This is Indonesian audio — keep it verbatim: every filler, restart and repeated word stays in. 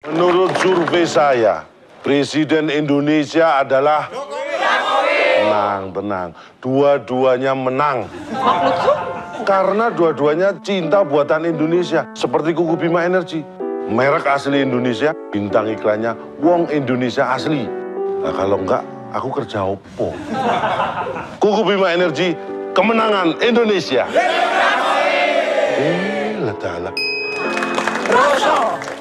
Menurut survei saya, Presiden Indonesia adalah... Tenang, tenang. Dua-duanya menang. Karena dua-duanya cinta buatan Indonesia. Seperti Kuku Bima Energy. Merek asli Indonesia, bintang iklannya Wong Indonesia asli. Nah, kalau enggak, aku kerja opo. Kuku Bima Energy, kemenangan Indonesia. Eh, ledalah.